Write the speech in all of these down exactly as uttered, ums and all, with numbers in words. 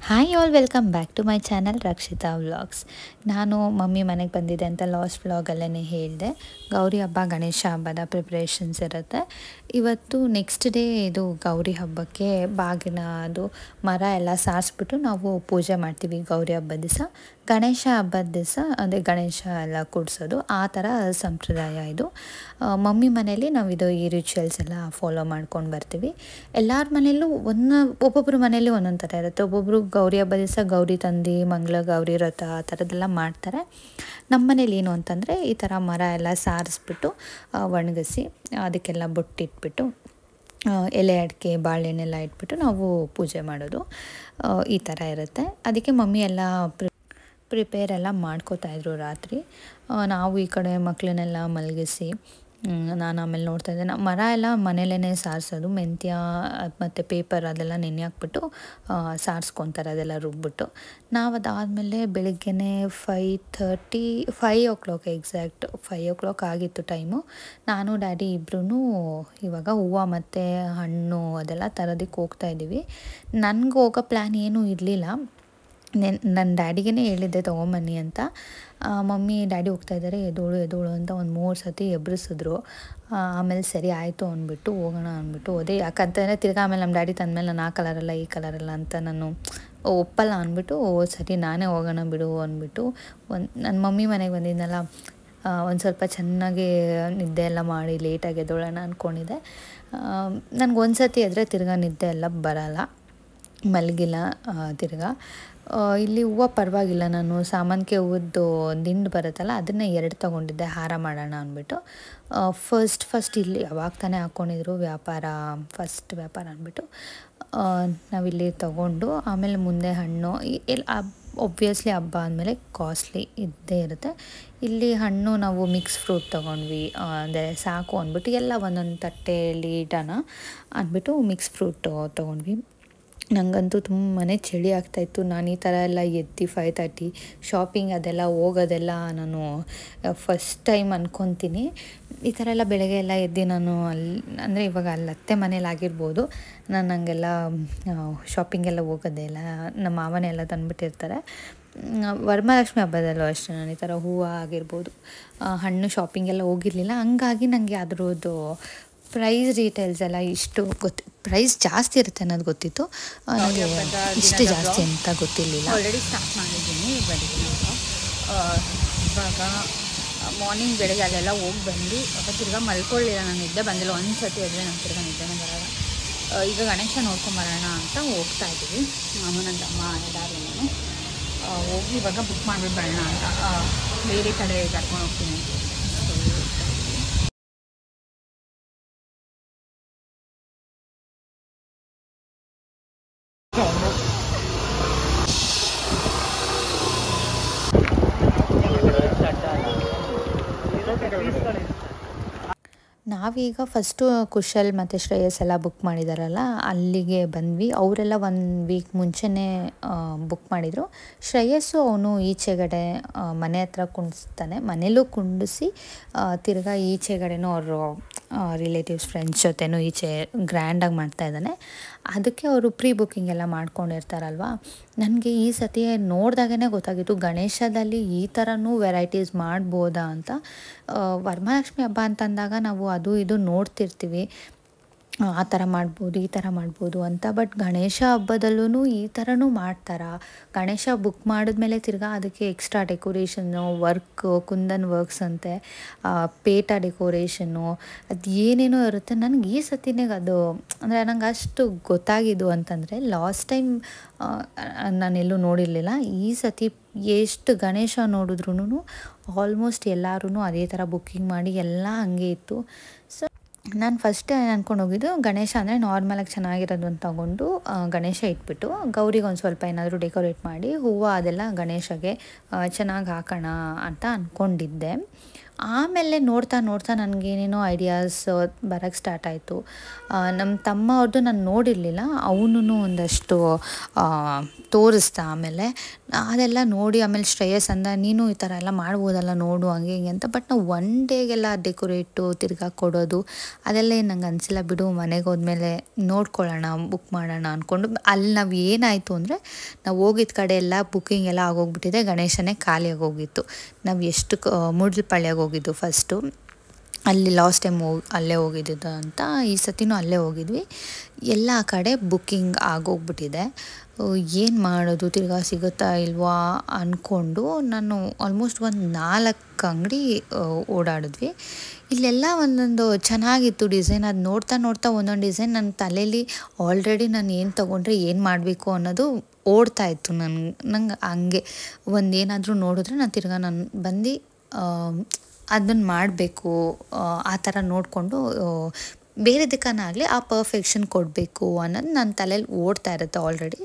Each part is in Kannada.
Hi all welcome back to my channel Rakshita vlogs. ನಾನು ಮಮ್ಮಿ ಮನೆಗೆ ಬಂದಿದ್ದೆ ಅಂತ ಲಾಸ್ಟ್ ವ್ಲಾಗಲ್ಲೇ ಹೇಳಿದೆ. ಗೌರಿ ಹಬ್ಬ ಗಣೇಶ ಹಬ್ಬದ ಪ್ರಿಪ್ರೇಷನ್ಸ್ ಇರುತ್ತೆ. ಇವತ್ತು ನೆಕ್ಸ್ಟ್ ಡೇ ಇದು ಗೌರಿ ಹಬ್ಬಕ್ಕೆ ಬಾಗಿನ ಅದು ಮರ ಎಲ್ಲ ಸಾರಿಸ್ಬಿಟ್ಟು ನಾವು ಪೂಜೆ ಮಾಡ್ತೀವಿ. ಗೌರಿ ಹಬ್ಬದ ದಿವಸ ಗಣೇಶ ಹಬ್ಬದ ದಿವಸ ಅದೇ ಗಣೇಶ ಎಲ್ಲ ಕೂಡಿಸೋದು, ಆ ಥರ ಸಂಪ್ರದಾಯ ಇದು. ಮಮ್ಮಿ ಮನೇಲಿ ನಾವು ಇದು ಈ ರಿಚುವಲ್ಸ್ ಎಲ್ಲ ಫಾಲೋ ಮಾಡ್ಕೊಂಡು ಬರ್ತೀವಿ. ಎಲ್ಲರ ಮನೆಯಲ್ಲೂ ಒಂದು ಒಬ್ಬೊಬ್ಬರ ಮನೇಲಿ ಒಂದೊಂದು ಥರ ಇರುತ್ತೆ. ಒಬ್ಬೊಬ್ಬರು ಗೌರಿ ಹಬ್ಬ ದಿವಸ ಗೌರಿ ತಂದು ಮಂಗಳ ಗೌರಿ ವ್ರತ ಆ ಥರದ್ದೆಲ್ಲ ಮಾಡ್ತಾರೆ. ನಮ್ಮ ಮನೇಲಿ ಏನು ಅಂತಂದರೆ ಈ ಥರ ಮರ ಎಲ್ಲ ಸಾರಿಸ್ಬಿಟ್ಟು ಒಣಗಿಸಿ ಅದಕ್ಕೆಲ್ಲ ಬೊಟ್ಟಿಟ್ಬಿಟ್ಟು ಎಲೆ ಅಡಿಕೆ ಬಾಳೆಹಣ್ಣೆಲ್ಲ ಇಟ್ಬಿಟ್ಟು ನಾವು ಪೂಜೆ ಮಾಡೋದು, ಈ ಥರ ಇರುತ್ತೆ. ಅದಕ್ಕೆ ಮಮ್ಮಿ ಎಲ್ಲ ಪ್ರಿ ಪ್ರಿಪೇರ್ ಎಲ್ಲ ಮಾಡ್ಕೋತಾಯಿದ್ರು ರಾತ್ರಿ. ನಾವು ಈ ಕಡೆ ಮಕ್ಕಳನ್ನೆಲ್ಲ ಮಲಗಿಸಿ ನಾನು ಆಮೇಲೆ ನೋಡ್ತಾಯಿದ್ದೆ. ನಾವು ಮರ ಎಲ್ಲ ಮನೇಲೇ ಸಾರಿಸೋದು, ಮೆಂತ್ಯ ಮತ್ತು ಪೇಪರ್ ಅದೆಲ್ಲ ನೆನೆ ಹಾಕ್ಬಿಟ್ಟು ಸಾರಿಸ್ಕೊತಾರೆ, ಅದೆಲ್ಲ ರುಬ್ಬಿಟ್ಟು. ನಾವು ಅದಾದಮೇಲೆ ಬೆಳಿಗ್ಗೆನೇ five thirty five o'clock exact five o'clock ಆಗಿತ್ತು ಟೈಮು. ನಾನು ಡ್ಯಾಡಿ ಇಬ್ಬರೂ ಇವಾಗ ಹೂವು ಮತ್ತು ಹಣ್ಣು ಅದೆಲ್ಲ ತರೋದಕ್ಕೆ ಹೋಗ್ತಾಯಿದ್ದೀವಿ. ನನಗೆ ಹೋಗೋ ಪ್ಲ್ಯಾನ್ ಏನೂ ಇರಲಿಲ್ಲ. ನೆನ್ ನನ್ನ ಡ್ಯಾಡಿಗೇ ಹೇಳಿದ್ದೆ ತೊಗೊಂಬನ್ನಿ ಅಂತ. ಮಮ್ಮಿ ಡ್ಯಾಡಿ ಹೋಗ್ತಾಯಿದ್ದಾರೆ, ಎದೋಳು ಎದೋಳು ಅಂತ ಒಂದು ಮೂರು ಸತಿ ಎಬ್ರಿಸಿದ್ರು. ಆಮೇಲೆ ಸರಿ ಆಯಿತು ಅಂದ್ಬಿಟ್ಟು ಹೋಗೋಣ ಅಂದ್ಬಿಟ್ಟು ಹೋದೆ. ಯಾಕಂತಂದರೆ ತಿರ್ಗಿ ಆಮೇಲೆ ನಮ್ಮ ಡ್ಯಾಡಿ ತಂದಮೇಲೆ ನಾನು ಆ ಕಲರಲ್ಲ ಈ ಕಲರಲ್ಲ ಅಂತ ನಾನು ಒಪ್ಪಲ್ಲ ಅಂದ್ಬಿಟ್ಟು ಸರಿ ನಾನೇ ಹೋಗೋಣ ಬಿಡು ಅಂದ್ಬಿಟ್ಟು ಒಂದು ನನ್ನ ಮಮ್ಮಿ ಮನೆಗೆ ಬಂದಿದ್ನಲ್ಲ, ಒಂದು ಸ್ವಲ್ಪ ಚೆನ್ನಾಗಿ ನಿದ್ದೆ ಎಲ್ಲ ಮಾಡಿ ಲೇಟಾಗಿ ಎದ್ದೋಳೋಣ ಅಂದ್ಕೊಂಡಿದ್ದೆ. ನನಗೆ ಒಂದು ಸತಿ ಎದ್ರೆ ತಿರ್ಗಾ ನಿದ್ದೆ ಎಲ್ಲ ಬರೋಲ್ಲ, ಮಲಗಿಲ್ಲ ತಿರ್ಗಾ. ಇಲ್ಲಿ ಹೂವು ಪರವಾಗಿಲ್ಲ, ನಾನು ಸಾಮಾನ್ಗೆ ಹೂವದ್ದು ದಿಂಡು ಬರುತ್ತಲ್ಲ ಅದನ್ನು ಎರಡು ತೊಗೊಂಡಿದ್ದೆ ಹಾರ ಮಾಡೋಣ ಅಂದ್ಬಿಟ್ಟು. ಫಸ್ಟ್ ಫಸ್ಟ್ ಇಲ್ಲಿ ಯಾವಾಗ ತಾನೇ ಹಾಕ್ಕೊಂಡಿದ್ರು ವ್ಯಾಪಾರ ಫಸ್ಟ್ ವ್ಯಾಪಾರ ಅಂದ್ಬಿಟ್ಟು ನಾವಿಲ್ಲಿ ತೊಗೊಂಡು ಆಮೇಲೆ ಮುಂದೆ ಹಣ್ಣು ಇಲ್ಲಿ ಒಬ್ವಿಯಸ್ಲಿ ಹಬ್ಬ ಅಂದಮೇಲೆ ಕಾಸ್ಟ್ಲಿ ಇದ್ದೇ ಇರುತ್ತೆ. ಇಲ್ಲಿ ಹಣ್ಣು ನಾವು ಮಿಕ್ಸ್ ಫ್ರೂಟ್ ತೊಗೊಂಡ್ವಿ, ಅಂದರೆ ಸಾಕು ಅಂದ್ಬಿಟ್ಟು ಎಲ್ಲ ಒಂದೊಂದು ತಟ್ಟೆಯಲ್ಲಿ ಇಡೋಣ ಅಂದ್ಬಿಟ್ಟು ಮಿಕ್ಸ್ ಫ್ರೂಟ್ ತೊಗೊಂಡ್ವಿ. ನನಗಂತೂ ತುಂಬಾ ಚಳಿ ಆಗ್ತಾಯಿತ್ತು. ನಾನು ಈ ಥರ ಎಲ್ಲ ಎದ್ದು ಫೈ ತರ್ಟಿ ಶಾಪಿಂಗ್ ಅದೆಲ್ಲ ಹೋಗೋದೆಲ್ಲ ನಾನು ಫಸ್ಟ್ ಟೈಮ್ ಅಂದ್ಕೊತೀನಿ. ಈ ಥರ ಎಲ್ಲ ಬೆಳಗ್ಗೆ ಎಲ್ಲ ಎದ್ದು ನಾನು ಅಲ್ಲಿ ಅಂದರೆ ಇವಾಗ ಅಲ್ಲಿ ಅತ್ತೆ ಮನೇಲಿ ಆಗಿರ್ಬೋದು, ನಾನು ಹಂಗೆಲ್ಲ ಶಾಪಿಂಗೆಲ್ಲ ಹೋಗೋದೇ ಇಲ್ಲ. ನಮ್ಮ ಮಾವನೇ ಎಲ್ಲ ತಂದುಬಿಟ್ಟಿರ್ತಾರೆ. ವರಮಹಾಲಕ್ಷ್ಮಿ ಹಬ್ಬದಲ್ಲೂ ಅಷ್ಟೇ ನಾನು ಈ ಥರ ಹೂವು ಆಗಿರ್ಬೋದು ಹಣ್ಣು ಶಾಪಿಂಗೆಲ್ಲ ಹೋಗಿರಲಿಲ್ಲ. ಹಂಗಾಗಿ ನನಗೆ ಅದರದ್ದು ಪ್ರೈಸ್ ಡೀಟೇಲ್ಸ್ ಎಲ್ಲ ಇಷ್ಟು ಗೊತ್ತು, ಪ್ರೈಸ್ ಜಾಸ್ತಿ ಇರುತ್ತೆ ಅನ್ನೋದು ಗೊತ್ತಿತ್ತು, ನನಗೆ ಇಷ್ಟು ಜಾಸ್ತಿ ಅಂತ ಗೊತ್ತಿರಲಿಲ್ಲ. ಆಲ್ರೆಡಿ ಸ್ಟಾರ್ಟ್ ಮಾಡಿದ್ದೀನಿ ಬೆಳಿಗ್ಗೆ. ಇವಾಗ ಮಾರ್ನಿಂಗ್ ಬೆಳಗ್ಗೆ ಅಲ್ಲೆಲ್ಲ ಹೋಗಿ ಬಂದು ಅವಾಗ ತಿರ್ಗಾ ಮಲ್ಕೊಳ್ಳಿಲ್ಲ, ನಾನು ನಿದ್ದೆ ಬಂದಿಲ್ಲ. ಒಂದು ಸತಿ ಆದರೆ ನಾನು ತಿರ್ಗಾ ನಿದ್ದೆನೇ ಬರೋಲ್ಲ. ಈಗ ಗಣೇಶ ನೋಡ್ಕೊಂಬರೋಣ ಅಂತ ಹೋಗ್ತಾ ಇದ್ದೀವಿ. ನಾನು ನನ್ನ ಅಮ್ಮ ಎಲ್ಲರೂ ನಾನು ಹೋಗಿ ಇವಾಗ ಬುಕ್ ಮಾಡಿಬಿಟ್ಟು ಬರೋಣ ಅಂತ ಬೇರೆ ಕಡೆ ಕರ್ಕೊಂಡು ಹೋಗ್ತೀನಿ. ನಾವೀಗ ಫಸ್ಟು ಕುಶಲ್ ಮತ್ತು ಶ್ರೇಯಸ್ ಎಲ್ಲ ಬುಕ್ ಮಾಡಿದಾರಲ್ಲ ಅಲ್ಲಿಗೆ ಬಂದ್ವಿ. ಅವರೆಲ್ಲ ಒಂದು ವೀಕ್ ಮುಂಚೆನೇ ಬುಕ್ ಮಾಡಿದರು. ಶ್ರೇಯಸ್ಸು ಅವನು ಈಚೆಗಡೆ ಮನೆ ಹತ್ರ ಕುಂಡಿಸ್ತಾನೆ, ಮನೇಲೂ ಕುಂಡಿಸಿ ತಿರ್ಗಾ ಈಚೆಗಡೆನೂ ಅವರು ರಿಲೇಟಿವ್ಸ್ ಫ್ರೆಂಡ್ಸ್ ಜೊತೆನೂ ಈಚೆ ಗ್ರ್ಯಾಂಡಾಗಿ ಮಾಡ್ತಾಯಿದ್ದಾನೆ. ಅದಕ್ಕೆ ಅವರು ಪ್ರೀ ಬುಕ್ಕಿಂಗ್ ಎಲ್ಲ ಮಾಡ್ಕೊಂಡಿರ್ತಾರಲ್ವ. ನನಗೆ ಈ ಸತಿ ನೋಡಿದಾಗೇ ಗೊತ್ತಾಗಿತ್ತು ಗಣೇಶದಲ್ಲಿ ಈ ಥರನೂ ವೆರೈಟೀಸ್ ಮಾಡ್ಬೋದಾ ಅಂತ. ವರಮಹಾಲಕ್ಷ್ಮಿ ಹಬ್ಬ ಅಂತಂದಾಗ ನಾವು ಅದು ಇದು ನೋಡ್ತಿರ್ತೀವಿ, ಆ ಥರ ಮಾಡ್ಬೋದು ಈ ಥರ ಮಾಡ್ಬೋದು ಅಂತ. ಬಟ್ ಗಣೇಶ ಹಬ್ಬದಲ್ಲೂ ಈ ಥರನೂ ಮಾಡ್ತಾರಾ? ಗಣೇಶ ಬುಕ್ ಮಾಡಿದ್ಮೇಲೆ ತಿರ್ಗಾ ಅದಕ್ಕೆ extra decoration work, kundan works ಅಂತೆ, ಪೇಟ ಡೆಕೋರೇಷನ್ನು ಅದು ಏನೇನೋ ಇರುತ್ತೆ. ನನಗೆ ಈ ಸತಿನೇ ಅದು ಅಂದರೆ ನಂಗೆ ಅಷ್ಟು ಗೊತ್ತಾಗಿದ್ದು ಅಂತಂದರೆ ಲಾಸ್ಟ್ ಟೈಮ್ ನಾನೆಲ್ಲೂ ನೋಡಿರಲಿಲ್ಲ. ಈ ಸತಿ ಎಷ್ಟು ಗಣೇಶ ನೋಡಿದ್ರೂ ಆಲ್ಮೋಸ್ಟ್ ಎಲ್ಲರೂ ಅದೇ ಥರ ಬುಕ್ಕಿಂಗ್ ಮಾಡಿ ಎಲ್ಲ ಹಾಗೆ ಇತ್ತು. ಸೊ ನಾನು ಫಸ್ಟ್ ಅಂದ್ಕೊಂಡು ಹೋಗಿದ್ದು ಗಣೇಶ ಅಂದರೆ ನಾರ್ಮಲಾಗಿ ಚೆನ್ನಾಗಿರೋದು ಅಂತ ತಗೊಂಡು ಗಣೇಶ ಇಟ್ಬಿಟ್ಟು ಗೌರಿಗೆ ಒಂದು ಸ್ವಲ್ಪ ಏನಾದರೂ ಡೆಕೋರೇಟ್ ಮಾಡಿ ಹೂವು ಅದೆಲ್ಲ ಗಣೇಶಗೆ ಚೆನ್ನಾಗಿ ಹಾಕೋಣ ಅಂತ ಅಂದ್ಕೊಂಡಿದ್ದೆ. ಆಮೇಲೆ ನೋಡ್ತಾ ನೋಡ್ತಾ ನನಗೇನೇನೋ ಐಡಿಯಾಸ್ ಬರೋಕ್ಕೆ ಸ್ಟಾರ್ಟ್ ಆಯಿತು. ನಮ್ಮ ತಮ್ಮ ಅವ್ರದ್ದು ನಾನು ನೋಡಿರಲಿಲ್ಲ, ಅವನು ಒಂದಷ್ಟು ತೋರಿಸ್ದ. ಆಮೇಲೆ ಅದೆಲ್ಲ ನೋಡಿ ಆಮೇಲೆ ಶ್ರೇಯಸ್ ಅಂದ, ನೀನು ಈ ಥರ ಎಲ್ಲ ಮಾಡ್ಬೋದಲ್ಲ ನೋಡು ಹಂಗೆ ಹಿಂಗೆ ಅಂತ. ಬಟ್ ನಾವು ಒನ್ ಡೇಗೆಲ್ಲ ಡೆಕೋರೇಟು ತಿರ್ಗಾ ಕೊಡೋದು ಅದೆಲ್ಲ ಏನು ನಂಗೆ ಅನಿಸಿಲ್ಲ ಬಿಡು, ಮನೆಗೆ ಹೋದ್ಮೇಲೆ ನೋಡ್ಕೊಳ್ಳೋಣ, ಬುಕ್ ಮಾಡೋಣ ಅಂದ್ಕೊಂಡು. ಅಲ್ಲಿ ನಾವು ಏನಾಯಿತು ಅಂದರೆ ನಾವು ಹೋಗಿದ್ದ ಕಡೆ ಎಲ್ಲ ಬುಕ್ಕಿಂಗ್ ಎಲ್ಲ ಆಗೋಗ್ಬಿಟ್ಟಿದೆ, ಗಣೇಶನೇ ಖಾಲಿಯಾಗಿ ಹೋಗಿತ್ತು. ನಾವು ಎಷ್ಟು ಕ ಮೂಡ್ಲಪಾಳ್ಯಗೆ ಹೋಗಿದ್ದು ಫಸ್ಟು, ಅಲ್ಲಿ ಲಾಸ್ಟ್ ಟೈಮ್ ಹೋಗಿ ಅಲ್ಲೇ ಹೋಗಿದ್ದು ಅಂತ, ಈ ಸತಿನೂ ಅಲ್ಲೇ ಹೋಗಿದ್ವಿ. ಎಲ್ಲ ಕಡೆ ಬುಕ್ಕಿಂಗ್ ಆಗೋಗ್ಬಿಟ್ಟಿದೆ. ಏನು ಮಾಡೋದು, ತಿರ್ಗಾ ಸಿಗುತ್ತಾ ಇಲ್ವಾ ಅಂದ್ಕೊಂಡು ನಾನು ಆಲ್ಮೋಸ್ಟ್ ಒಂದು ನಾಲ್ಕು ಅಂಗಡಿ ಓಡಾಡಿದ್ವಿ. ಇಲ್ಲೆಲ್ಲ ಒಂದೊಂದು ಚೆನ್ನಾಗಿತ್ತು ಡಿಸೈನ್. ಅದು ನೋಡ್ತಾ ನೋಡ್ತಾ ಒಂದೊಂದು ಡಿಸೈನ್ ನನ್ನ ತಲೆಯಲ್ಲಿ ಆಲ್ರೆಡಿ ನಾನು ಏನು ತೊಗೊಂಡ್ರೆ ಏನು ಮಾಡಬೇಕು ಅನ್ನೋದು ಓಡ್ತಾ ಇತ್ತು ನನ್ಗೆ. ನಂಗೆ ಹಂಗೆ ಒಂದು ಏನಾದರೂ ನೋಡಿದ್ರೆ ನಾನು ತಿರ್ಗಾ ನಾನು ಬಂದು ಅದನ್ನು ಮಾಡಬೇಕು, ಆ ಥರ ನೋಡಿಕೊಂಡು ಬೇರೆದಕ್ಕನಾಗಲಿ ಆ ಪರ್ಫೆಕ್ಷನ್ ಕೊಡಬೇಕು ಅನ್ನೋದು ನನ್ನ ತಲೆಯಲ್ಲಿ ಓಡ್ತಾ ಇರುತ್ತೆ ಆಲ್ರೆಡಿ.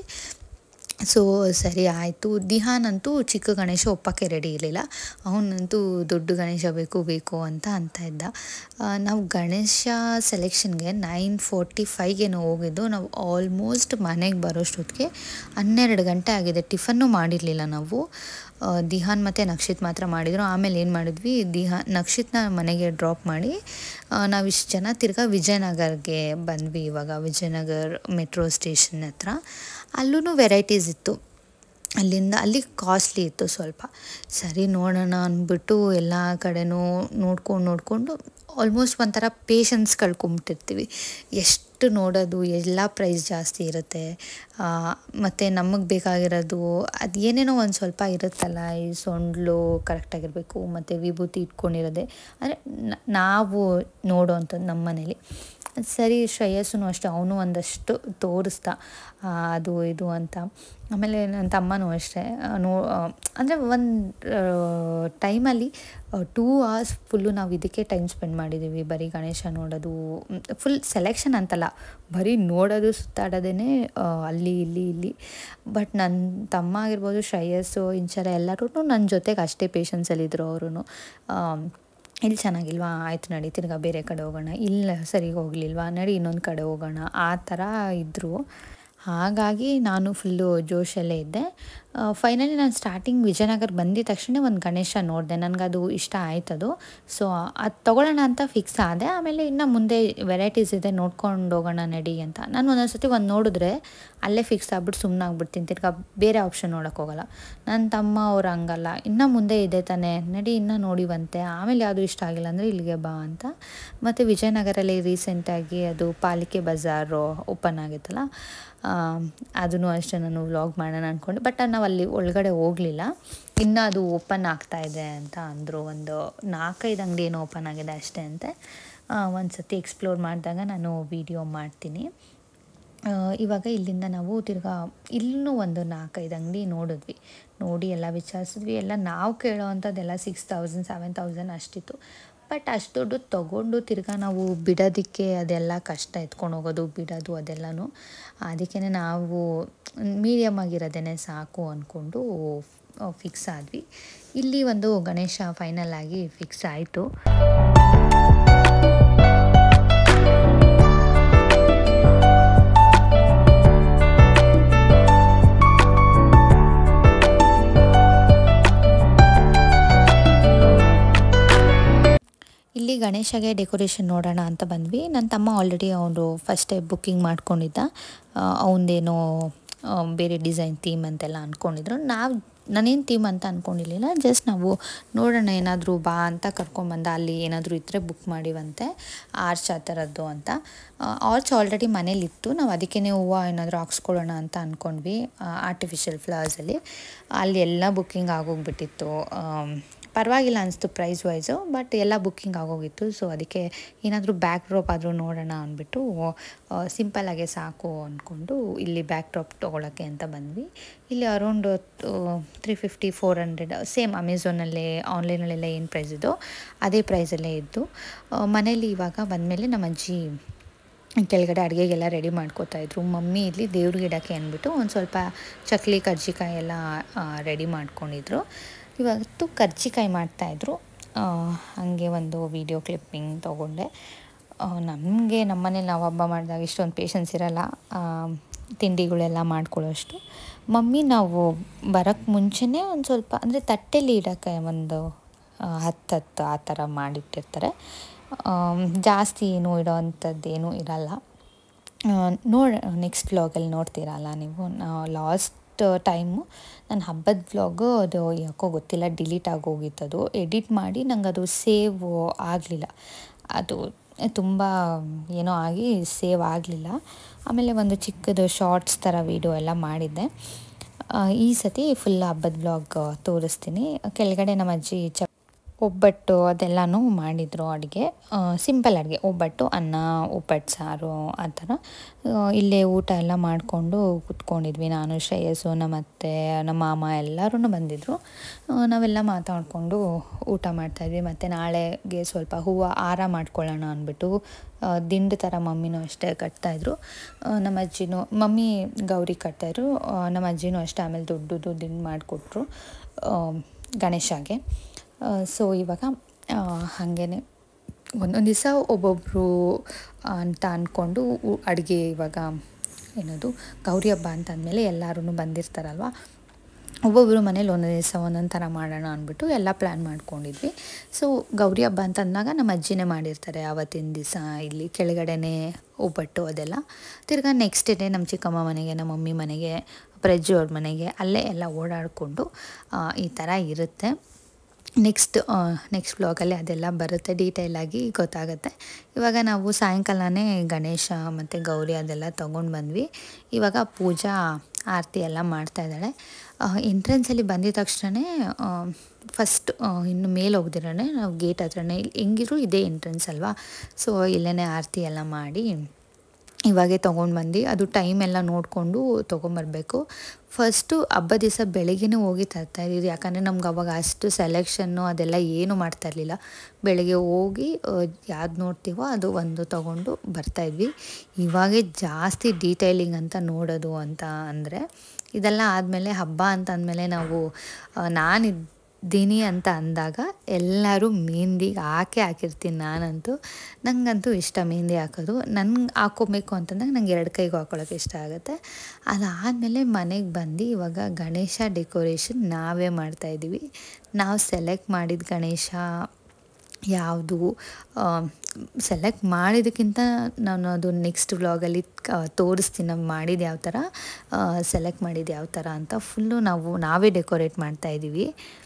ಸೊ ಸರಿ ಆಯಿತು. ದಿಹಾನ್ ಅಂತೂ ಚಿಕ್ಕ ಗಣೇಶ ಒಪ್ಪಕ್ಕೆ ರೆಡಿ ಇರಲಿಲ್ಲ, ಅವನಂತೂ ದೊಡ್ಡ ಗಣೇಶ ಬೇಕು ಬೇಕು ಅಂತ ಅಂತ ಇದ್ದ. ನಾವು ಗಣೇಶ ಸೆಲೆಕ್ಷನ್ಗೆ ನೈನ್ ಫೋರ್ಟಿ ಫೈವ್ಗೇನೋ ಹೋಗಿದ್ದು. ನಾವು ಆಲ್ಮೋಸ್ಟ್ ಮನೆಗೆ ಬರೋಷ್ಟೊತ್ತಿಗೆ ಹನ್ನೆರಡು ಗಂಟೆ ಆಗಿದೆ. ಟಿಫನ್ನು ಮಾಡಿರಲಿಲ್ಲ ನಾವು. ದಿಹಾನ್ ಮತ್ತು ನಕ್ಷಿತ್ ಮಾತ್ರ ಮಾಡಿದರು. ಆಮೇಲೆ ಏನು ಮಾಡಿದ್ವಿ, ದಿಹಾನ್ ನಕ್ಷಿತ್ನ ಮನೆಗೆ ಡ್ರಾಪ್ ಮಾಡಿ ನಾವಿಷ್ಟು ಜನ ತಿರ್ಗಾ ವಿಜಯನಗರ್ಗೆ ಬಂದ್ವಿ. ಇವಾಗ ವಿಜಯನಗರ್ ಮೆಟ್ರೋ ಸ್ಟೇಷನ್ ಹತ್ರ ಅಲ್ಲೂ ವೆರೈಟೀಸ್ ಇತ್ತು. ಅಲ್ಲಿಂದ ಅಲ್ಲಿ ಕಾಸ್ಟ್ಲಿ ಇತ್ತು ಸ್ವಲ್ಪ. ಸರಿ ನೋಡೋಣ ಅಂದ್ಬಿಟ್ಟು ಎಲ್ಲ ಕಡೆನೂ ನೋಡ್ಕೊಂಡು ನೋಡಿಕೊಂಡು ಆಲ್ಮೋಸ್ಟ್ ಒಂಥರ ಪೇಷನ್ಸ್ ಕಳ್ಕೊಂಬಿಟ್ಟಿರ್ತೀವಿ. ಎಷ್ಟು ನೋಡೋದು, ಎಲ್ಲ ಪ್ರೈಸ್ ಜಾಸ್ತಿ ಇರುತ್ತೆ. ಮತ್ತು ನಮಗೆ ಬೇಕಾಗಿರೋದು ಅದು ಏನೇನೋ ಒಂದು ಸ್ವಲ್ಪ ಇರುತ್ತಲ್ಲ, ಈ ಸೊಂಡ್ಲು ಕರೆಕ್ಟಾಗಿರಬೇಕು ಮತ್ತು ವಿಭೂತಿ ಇಟ್ಕೊಂಡಿರೋದೆ ಅಂದರೆ ನಾವು ನೋಡೋ ಅಂಥದ್ದು ನಮ್ಮ ಮನೇಲಿ. ಸರಿ ಶ್ರೇಯಸ್ಸೂ ಅಷ್ಟೇ, ಅವನು ಒಂದಷ್ಟು ತೋರಿಸ್ದ ಅದು ಇದು ಅಂತ. ಆಮೇಲೆ ನನ್ನ ತಮ್ಮನೂ ಅಷ್ಟೇ ನೋ ಅಂದರೆ ಒಂದು ಟೈಮಲ್ಲಿ ಟೂ ಅವರ್ಸ್ ಫುಲ್ಲು ನಾವು ಇದಕ್ಕೆ ಟೈಮ್ ಸ್ಪೆಂಡ್ ಮಾಡಿದ್ದೀವಿ. ಬರೀ ಗಣೇಶ ನೋಡೋದು, ಫುಲ್ ಸೆಲೆಕ್ಷನ್ ಅಂತಲ್ಲ, ಬರೀ ನೋಡೋದು ಸುತ್ತಾಡೋದೇ ಅಲ್ಲಿ ಇಲ್ಲಿ ಇಲ್ಲಿ. ಬಟ್ ನನ್ನ ತಮ್ಮ ಆಗಿರ್ಬೋದು, ಶ್ರೇಯಸ್ಸು, ಇಂಚರ ಎಲ್ಲರೂ ನನ್ನ ಜೊತೆಗೆ ಅಷ್ಟೇ ಪೇಷನ್ಸಲ್ಲಿದ್ದರು. ಅವರು ಇಲ್ಲಿ ಚೆನ್ನಾಗಿಲ್ವಾ, ಆಯ್ತು ನಡಿ ತಿರ್ಗಾ ಬೇರೆ ಕಡೆ ಹೋಗೋಣ, ಇಲ್ಲ ಸರಿ ಹೋಗಲಿಲ್ವಾ ನಡಿ ಇನ್ನೊಂದು ಕಡೆ ಹೋಗೋಣ, ಆ ಥರ ಇದ್ದರು. ಹಾಗಾಗಿ ನಾನು ಫುಲ್ಲು ಜೋಶಲ್ಲೇ ಇದ್ದೆ. ಫೈನಲಿ ನಾನು ಸ್ಟಾರ್ಟಿಂಗ್ ವಿಜಯನಗರ ಬಂದಿದ ತಕ್ಷಣ ಒಂದು ಗಣೇಶ ನೋಡಿದೆ, ನನಗದು ಇಷ್ಟ ಆಯ್ತದು. ಸೊ ಅದು ತೊಗೊಳ್ಳೋಣ ಅಂತ ಫಿಕ್ಸ್ ಆದೆ. ಆಮೇಲೆ ಇನ್ನು ಮುಂದೆ ವೆರೈಟೀಸ್ ಇದೆ ನೋಡ್ಕೊಂಡು ಹೋಗೋಣ ನಡಿ ಅಂತ. ನಾನು ಒಂದೊಂದು ಸತಿ ಒಂದು ನೋಡಿದ್ರೆ ಅಲ್ಲೇ ಫಿಕ್ಸ್ ಆಗ್ಬಿಟ್ಟು ಸುಮ್ಮನೆ ಆಗ್ಬಿಡ್ತೀನಿ, ತಿರ್ಗಾ ಬೇರೆ ಆಪ್ಷನ್ ನೋಡೋಕೆ ಹೋಗಲ್ಲ. ನನ್ನ ತಮ್ಮ ಅವ್ರು ಹಂಗಲ್ಲ, ಇನ್ನೂ ಮುಂದೆ ಇದೆ ತಾನೇ ನಡಿ ಇನ್ನೂ ನೋಡಿವಂತೆ, ಆಮೇಲೆ ಯಾವುದು ಇಷ್ಟ ಆಗಿಲ್ಲ ಅಂದರೆ ಇಲ್ಲಿಗೆ ಬಾ ಅಂತ. ಮತ್ತು ವಿಜಯನಗರಲ್ಲಿ ರೀಸೆಂಟಾಗಿ ಅದು ಪಾಲಿಕೆ ಬಜಾರು ಓಪನ್ ಆಗಿತ್ತಲ್ಲ, ಅದನ್ನು ಅಷ್ಟೇ ನಾನು ವ್ಲಾಗ್ ಮಾಡೋಣ ಅಂದ್ಕೊಂಡು. ಬಟ್ ನಾವು ಅಲ್ಲಿ ಒಳಗಡೆ ಹೋಗಲಿಲ್ಲ, ಇನ್ನೂ ಅದು ಓಪನ್ ಆಗ್ತಾಯಿದೆ ಅಂತ ಅಂದರು. ಒಂದು ನಾಲ್ಕೈದು ಅಂಗಡಿ ಏನೋ ಓಪನ್ ಆಗಿದೆ ಅಷ್ಟೇ ಅಂತೆ. ಒಂದು ಸತಿ ಎಕ್ಸ್ಪ್ಲೋರ್ ಮಾಡಿದಾಗ ನಾನು ವೀಡಿಯೋ ಮಾಡ್ತೀನಿ. ಇವಾಗ ಇಲ್ಲಿಂದ ನಾವು ತಿರ್ಗಾ ಇನ್ನೂ ಒಂದು ನಾಲ್ಕೈದು ಅಂಗಡಿ ನೋಡಿದ್ವಿ. ನೋಡಿ ಎಲ್ಲ ವಿಚಾರಿಸಿದ್ವಿ. ಎಲ್ಲ ನಾವು ಕೇಳೋ ಅಂಥದ್ದೆಲ್ಲ ಸಿಕ್ಸ್ ತೌಸಂಡ್ ಸೆವೆನ್ ತೌಸಂಡ್ ಅಷ್ಟಿತ್ತು. ಬಟ್ ಅಷ್ಟು ದೊಡ್ಡದು ತೊಗೊಂಡು ತಿರ್ಗಾ ನಾವು ಬಿಡೋದಕ್ಕೆ ಅದೆಲ್ಲ ಕಷ್ಟ, ಎತ್ಕೊಂಡು ಹೋಗೋದು ಬಿಡೋದು ಅದೆಲ್ಲನೂ. ಅದಕ್ಕೇ ನಾವು ಮೀಡಿಯಮ್ ಆಗಿರೋದೇ ಸಾಕು ಅಂದ್ಕೊಂಡು ಫಿಕ್ಸ್ ಆದ್ವಿ. ಇಲ್ಲಿ ಒಂದು ಗಣೇಶ ಫೈನಲ್ ಆಗಿ ಫಿಕ್ಸ್ ಆಯಿತು. ಇಲ್ಲಿ ಗಣೇಶಗೆ ಡೆಕೋರೇಷನ್ ನೋಡೋಣ ಅಂತ ಬಂದ್ವಿ. ನನ್ನ ತಮ್ಮ ಆಲ್ರೆಡಿ ಅವನು ಫಸ್ಟೇ ಬುಕ್ಕಿಂಗ್ ಮಾಡ್ಕೊಂಡಿದ್ದ, ಅವನದೇನೋ ಬೇರೆ ಡಿಸೈನ್ ಥೀಮ್ ಅಂತೆಲ್ಲ ಅಂದ್ಕೊಂಡಿದ್ರು. ನಾವು ನಾನೇನು ಥೀಮ್ ಅಂತ ಅಂದ್ಕೊಂಡಿರಲಿಲ್ಲ, ಜಸ್ಟ್ ನಾವು ನೋಡೋಣ ಏನಾದರೂ ಬಾ ಅಂತ ಕರ್ಕೊಂಬಂದ. ಅಲ್ಲಿ ಏನಾದರೂ ಇದ್ದರೆ ಬುಕ್ ಮಾಡಿವಂತೆ, ಆರ್ಚ್ ಆ ಥರದ್ದು ಅಂತ. ಆರ್ಚ್ ಆಲ್ರೆಡಿ ಮನೇಲಿತ್ತು, ನಾವು ಅದಕ್ಕೇ ಹೂವು ಏನಾದರೂ ಹಾಕ್ಸ್ಕೊಳ್ಳೋಣ ಅಂತ ಅಂದ್ಕೊಂಡ್ವಿ ಆರ್ಟಿಫಿಷಿಯಲ್ ಫ್ಲವರ್ಸಲ್ಲಿ. ಅಲ್ಲಿ ಎಲ್ಲ ಬುಕ್ಕಿಂಗ್ ಆಗೋಗ್ಬಿಟ್ಟಿತ್ತು. ಪರವಾಗಿಲ್ಲ ಅನಿಸ್ತು ಪ್ರೈಸ್ ವೈಸು, ಬಟ್ ಎಲ್ಲ ಬುಕ್ಕಿಂಗ್ ಆಗೋಗಿತ್ತು. ಸೊ ಅದಕ್ಕೆ ಏನಾದರೂ ಬ್ಯಾಕ್ ಡ್ರಾಪ್ ಆದರೂ ನೋಡೋಣ ಅಂದ್ಬಿಟ್ಟು ಸಿಂಪಲ್ಲಾಗೆ ಸಾಕು ಅಂದ್ಕೊಂಡು ಇಲ್ಲಿ ಬ್ಯಾಕ್ ಡ್ರಾಪ್ ತೊಗೊಳಕ್ಕೆ ಅಂತ ಬಂದ್ವಿ. ಇಲ್ಲಿ around three fifty four hundred same ಅಮೆಝಾನಲ್ಲೇ ಆನ್ಲೈನಲ್ಲೆಲ್ಲ ಏನು ಪ್ರೈಸ್ ಇದೋ ಅದೇ ಪ್ರೈಸಲ್ಲೇ ಇದ್ದು. ಮನೇಲಿ ಇವಾಗ ಬಂದಮೇಲೆ ನಮ್ಮ ಅಜ್ಜಿ ಕೆಳಗಡೆ ಅಡುಗೆಗೆಲ್ಲ ರೆಡಿ ಮಾಡ್ಕೋತಾಯಿದ್ರು. ಮಮ್ಮಿ ಇಲ್ಲಿ ದೇವ್ರಿಗೆ ಇಡೋಕ್ಕೆ ಅಂದ್ಬಿಟ್ಟು ಒಂದು ಸ್ವಲ್ಪ ಚಕ್ಲಿ ಕರ್ಜಿಕಾಯಿ ಎಲ್ಲ ರೆಡಿ ಮಾಡ್ಕೊಂಡಿದ್ರು. ಇವತ್ತು ಕರ್ಜಿಕಾಯಿ ಮಾಡ್ತಾಯಿದ್ರು. ಹಾಗೆ ಒಂದು ವಿಡಿಯೋ ಕ್ಲಿಪ್ಪಿಂಗ್ ತೊಗೊಂಡೆ. ನಮಗೆ ನಮ್ಮನೇಲಿ ನಾವು ಹಬ್ಬ ಮಾಡಿದಾಗ ಇಷ್ಟೊಂದು ಪೇಷನ್ಸ್ ಇರೋಲ್ಲ ತಿಂಡಿಗಳೆಲ್ಲ ಮಾಡ್ಕೊಳ್ಳೋಷ್ಟು. ಮಮ್ಮಿ ನಾವು ಬರೋಕ್ಕೆ ಮುಂಚೆನೇ ಒಂದು ಸ್ವಲ್ಪ ಅಂದರೆ ತಟ್ಟೆಲಿ ಇಡೋಕ್ಕೆ ಒಂದು ಹತ್ತು ಹತ್ತು ಆ ಥರ ಮಾಡಿಟ್ಟಿರ್ತಾರೆ. ಜಾಸ್ತಿ ಏನು ಇಡೋ ಅಂಥದ್ದೇನೂ ಇರಲ್ಲ. ನೋಡಿ ನೆಕ್ಸ್ಟ್ ವ್ಲಾಗಲ್ಲಿ ನೋಡ್ತೀರಲ್ಲ ನೀವು. ಲಾಸ್ಟ್ ಟೈಮು ನನ್ನ ಹಬ್ಬದ ವ್ಲಾಗು ಅದು ಯಾಕೋ ಗೊತ್ತಿಲ್ಲ ಡಿಲೀಟ್ ಆಗೋಗಿತ್ತದು. ಎಡಿಟ್ ಮಾಡಿ ನಂಗೆ ಅದು ಸೇವ್ ಆಗಲಿಲ್ಲ. ಅದು ತುಂಬ ಏನೋ ಆಗಿ ಸೇವ್ ಆಗಲಿಲ್ಲ. ಆಮೇಲೆ ಒಂದು ಚಿಕ್ಕದು ಶಾರ್ಟ್ಸ್ ಥರ ವೀಡಿಯೋ ಎಲ್ಲ ಮಾಡಿದ್ದೆ. ಈ ಸತಿ ಫುಲ್ ಹಬ್ಬದ ವ್ಲಾಗ್ ತೋರಿಸ್ತೀನಿ. ಕೆಳಗಡೆ ನಮ್ಮ ಅಜ್ಜಿ ಚ ಒಬ್ಬಟ್ಟು ಅದೆಲ್ಲನೂ ಮಾಡಿದರು ಅಡುಗೆ. ಸಿಂಪಲ್ ಅಡುಗೆ, ಒಬ್ಬಟ್ಟು, ಅನ್ನ, ಉಪ್ಪಟ್ಟು ಸಾರು ಆ ಥರ. ಇಲ್ಲೇ ಊಟ ಎಲ್ಲ ಮಾಡಿಕೊಂಡು ಕೂತ್ಕೊಂಡಿದ್ವಿ. ನಾನು, ಶ್ರೇಯಸ್ಸು, ನಮ್ಮ ಅತ್ತೆ, ನಮ್ಮ ಮಾಮ ಎಲ್ಲರೂ ಬಂದಿದ್ದರು. ನಾವೆಲ್ಲ ಮಾತಾಡಿಕೊಂಡು ಊಟ ಮಾಡ್ತಾಯಿದ್ವಿ. ಮತ್ತು ನಾಳೆಗೆ ಸ್ವಲ್ಪ ಹೂವು ಹಾರ ಮಾಡ್ಕೊಳ್ಳೋಣ ಅಂದ್ಬಿಟ್ಟು ದಿಂಡು ಥರ ಮಮ್ಮಿನೂ ಅಷ್ಟೇ ಕಟ್ತಾಯಿದ್ರು. ನಮ್ಮ ಅಜ್ಜಿನೂ ಮಮ್ಮಿ ಗೌರಿ ಕಟ್ತಾಯಿದ್ರು, ನಮ್ಮ ಅಜ್ಜಿನೂ ಅಷ್ಟೇ. ಆಮೇಲೆ ದೊಡ್ಡದು ದಿಂಡು ಮಾಡಿಕೊಟ್ರು ಗಣೇಶಗೆ. ಸೊ ಇವಾಗ ಹಾಗೇ ಒಂದೊಂದು ದಿವಸ ಒಬ್ಬೊಬ್ಬರು ಅಂತ ಅಂದ್ಕೊಂಡು ಅಡುಗೆ ಇವಾಗ ಏನದು ಗೌರಿ ಹಬ್ಬ ಅಂತಂದಮೇಲೆ ಎಲ್ಲರೂ ಬಂದಿರ್ತಾರಲ್ವ, ಒಬ್ಬೊಬ್ಬರು ಮನೇಲಿ ಒಂದೊಂದು ದಿವಸ ಒಂದೊಂದು ಥರ ಮಾಡೋಣ ಅಂದ್ಬಿಟ್ಟು ಎಲ್ಲ ಪ್ಲ್ಯಾನ್ ಮಾಡ್ಕೊಂಡಿದ್ವಿ. ಸೊ ಗೌರಿ ಹಬ್ಬ ಅಂತ ಅಂದಾಗ ನಮ್ಮ ಅಜ್ಜಿನೇ ಮಾಡಿರ್ತಾರೆ ಆವತ್ತಿನ ದಿವಸ ಇಲ್ಲಿ ಕೆಳಗಡೆನೇ ಒಬ್ಬಟ್ಟು ಅದೆಲ್ಲ. ತಿರ್ಗಾ ನೆಕ್ಸ್ಟ್ ಡೇ ನಮ್ಮ ಚಿಕ್ಕಮ್ಮ ಮನೆಗೆ, ನಮ್ಮ ಮಮ್ಮಿ ಮನೆಗೆ, ಪ್ರಜ್ಜು ಅವ್ರ ಮನೆಗೆ ಅಲ್ಲೇ ಎಲ್ಲ ಓಡಾಡಿಕೊಂಡು ಈ ಥರ ಇರುತ್ತೆ. ನೆಕ್ಸ್ಟ್ ನೆಕ್ಸ್ಟ್ ವ್ಲಾಗಲ್ಲಿ ಅದೆಲ್ಲ ಬರುತ್ತೆ, ಡೀಟೇಲಾಗಿ ಗೊತ್ತಾಗುತ್ತೆ. ಇವಾಗ ನಾವು ಸಾಯಂಕಾಲನೇ ಗಣೇಶ ಮತ್ತು ಗೌರಿ ಅದೆಲ್ಲ ತೊಗೊಂಡು ಬಂದ್ವಿ. ಇವಾಗ ಪೂಜಾ ಆರತಿ ಎಲ್ಲ ಮಾಡ್ತಾಯಿದ್ದಾಳೆ. ಎಂಟ್ರೆನ್ಸಲ್ಲಿ ಬಂದಿದ ತಕ್ಷಣ ಫಸ್ಟ್ ಇನ್ನು ಮೇಲೆ ಹೋಗ್ದಿರೇ ನಾವು ಗೇಟ್ ಹತ್ರನೇ, ಹೆಂಗಿದ್ರು ಇದೇ ಎಂಟ್ರೆನ್ಸ್ ಅಲ್ವಾ. ಸೊ ಇಲ್ಲೇ ಆರತಿ ಎಲ್ಲ ಮಾಡಿ ಇವಾಗೇ ತೊಗೊಂಡು ಬಂದು ಅದು ಟೈಮ್ ಎಲ್ಲ ನೋಡಿಕೊಂಡು ತೊಗೊಂಬರ್ಬೇಕು. ಫಸ್ಟು ಹಬ್ಬ ದಿವಸ ಬೆಳಗ್ಗೆನೇ ಹೋಗಿ ತರ್ತಾಯಿದ್ದೀವಿ. ಯಾಕಂದರೆ ನಮ್ಗೆ ಅವಾಗ ಅಷ್ಟು ಸೆಲೆಕ್ಷನ್ನು ಅದೆಲ್ಲ ಏನೂ ಮಾಡ್ತಾಯಿರಲಿಲ್ಲ. ಬೆಳಗ್ಗೆ ಹೋಗಿ ಯಾವ್ದು ನೋಡ್ತೀವೋ ಅದು ಒಂದು ತೊಗೊಂಡು ಬರ್ತಾಯಿದ್ವಿ. ಇವಾಗೇ ಜಾಸ್ತಿ ಡೀಟೇಲಿಂಗ್ ಅಂತ ನೋಡೋದು ಅಂತ ಅಂದರೆ ಇದೆಲ್ಲ ಆದಮೇಲೆ ಹಬ್ಬ ಅಂತ ಅಂದಮೇಲೆ ನಾವು ನಾನಿದ್ದು ದಿನಿ ಅಂತ ಅಂದಾಗ ಎಲ್ಲರೂ ಮೆಹಂದಿಗೆ ಹಾಕೇ ಹಾಕಿರ್ತೀನಿ. ನಾನಂತೂ ನನಗಂತೂ ಇಷ್ಟ ಮೆಹಂದಿ ಹಾಕೋದು. ನನ್ಗೆ ಹಾಕ್ಕೋಬೇಕು ಅಂತಂದಾಗ ನಂಗೆ ಎರಡು ಕೈಗೂ ಹಾಕ್ಕೊಳ್ಳೋಕೆ ಇಷ್ಟ ಆಗುತ್ತೆ. ಅದಾದಮೇಲೆ ಮನೆಗೆ ಬಂದು ಇವಾಗ ಗಣೇಶ ಡೆಕೋರೇಷನ್ ನಾವೇ ಮಾಡ್ತಾಯಿದ್ದೀವಿ. ನಾವು ಸೆಲೆಕ್ಟ್ ಮಾಡಿದ ಗಣೇಶ ಯಾವುದು ಸೆಲೆಕ್ಟ್ ಮಾಡಿದ್ದಕ್ಕಿಂತ ನಾನು ಅದು ನೆಕ್ಸ್ಟ್ ವ್ಲಾಗಲ್ಲಿ ತೋರಿಸ್ತೀನಿ ನಾವು ಮಾಡಿದ್ದು ಯಾವ ಥರ, ಸೆಲೆಕ್ಟ್ ಮಾಡಿದ್ದು ಯಾವ ಥರ ಅಂತ. ಫುಲ್ಲು ನಾವು ನಾವೇ ಡೆಕೋರೇಟ್ ಮಾಡ್ತಾಯಿದ್ದೀವಿ.